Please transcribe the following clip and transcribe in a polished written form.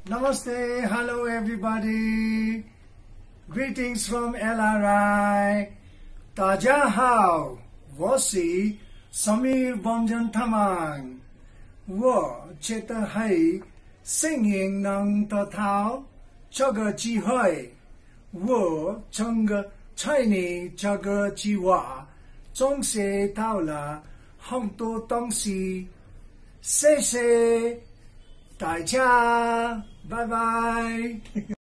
Namaste, hello everybody. Greetings from LRI. 大家好，我是 Samir Bonjan Tamang。我觉得很幸运能得到这个机会。我整个去年这个计划总学到了很多东西。谢谢大家，拜拜。